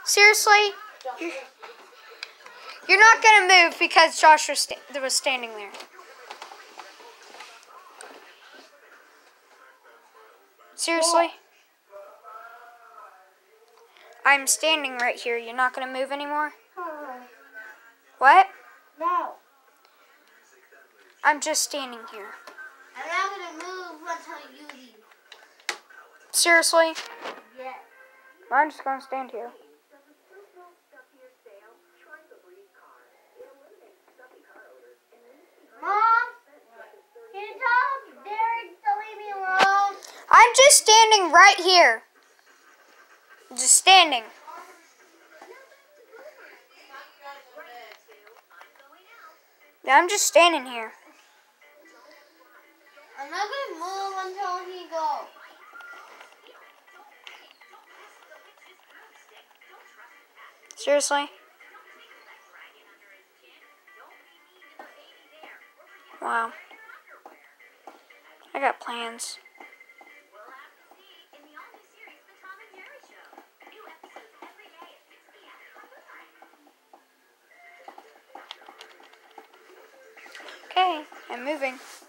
Seriously? You're not going to move because Josh was standing there. Seriously? I'm standing right here. You're not going to move anymore? What? No. I'm just standing here. I'm not going to move until you leave. Seriously? Yes. I'm just going to stand here. Mom, can you tell Derek to leave me alone? I'm just standing right here. Just standing. Yeah, I'm just standing here. I'm not going to move until he goes. Seriously? Wow. I got plans. Okay, I'm moving.